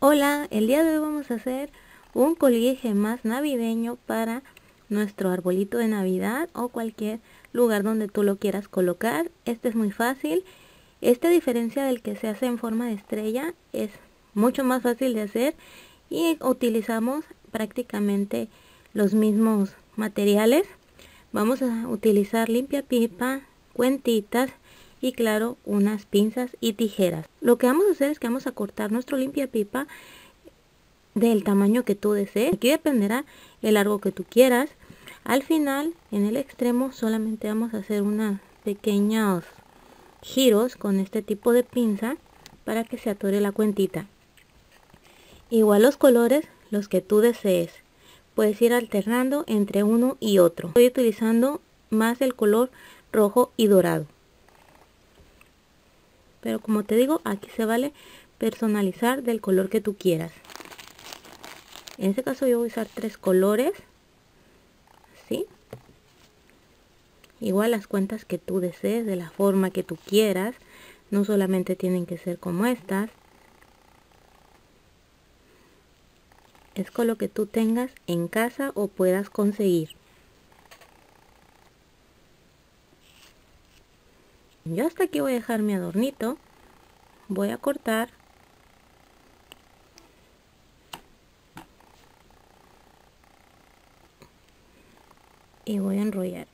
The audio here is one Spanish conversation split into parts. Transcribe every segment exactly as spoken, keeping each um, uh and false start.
Hola, el día de hoy vamos a hacer un colguije más navideño para nuestro arbolito de Navidad o cualquier lugar donde tú lo quieras colocar. Este es muy fácil. Este, a diferencia del que se hace en forma de estrella, es mucho más fácil de hacer y utilizamos prácticamente los mismos materiales. Vamos a utilizar limpiapipa, cuentitas y claro, unas pinzas y tijeras. Lo que vamos a hacer es que vamos a cortar nuestro limpiapipa del tamaño que tú desees. Aquí dependerá el largo que tú quieras. Al final, en el extremo, solamente vamos a hacer unos pequeños giros con este tipo de pinza para que se atore la cuentita. Igual los colores, los que tú desees. Puedes ir alternando entre uno y otro. Estoy utilizando más el color rojo y dorado. Pero como te digo, aquí se vale personalizar del color que tú quieras. En este caso yo voy a usar tres colores. ¿Sí? Igual las cuentas que tú desees, de la forma que tú quieras. No solamente tienen que ser como estas. Es con lo que tú tengas en casa o puedas conseguir. Yo hasta aquí voy a dejar mi adornito. Voy a cortar. Y voy a enrollar.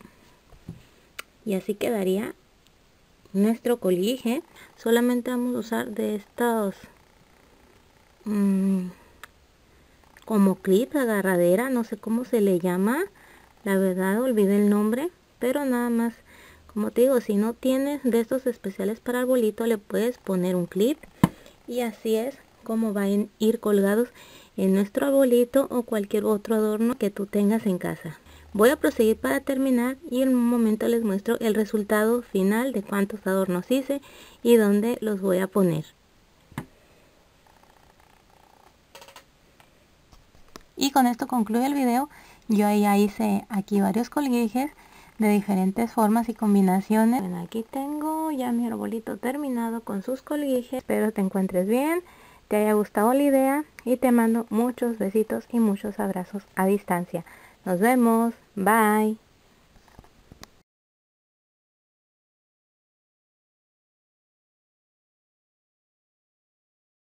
Y así quedaría nuestro colguije. Solamente vamos a usar de estos mmm, como clip, agarradera, no sé cómo se le llama. La verdad olvidé el nombre. Pero nada más, como te digo, si no tienes de estos especiales para arbolito, le puedes poner un clip. Y así es como van a ir colgados en nuestro arbolito o cualquier otro adorno que tú tengas en casa. Voy a proseguir para terminar y en un momento les muestro el resultado final de cuántos adornos hice y dónde los voy a poner. Y con esto concluye el video. Yo ya hice aquí varios colguijes de diferentes formas y combinaciones. Bueno, aquí tengo ya mi arbolito terminado con sus colguijes. Espero te encuentres bien, te haya gustado la idea y te mando muchos besitos y muchos abrazos a distancia. Nos vemos, bye.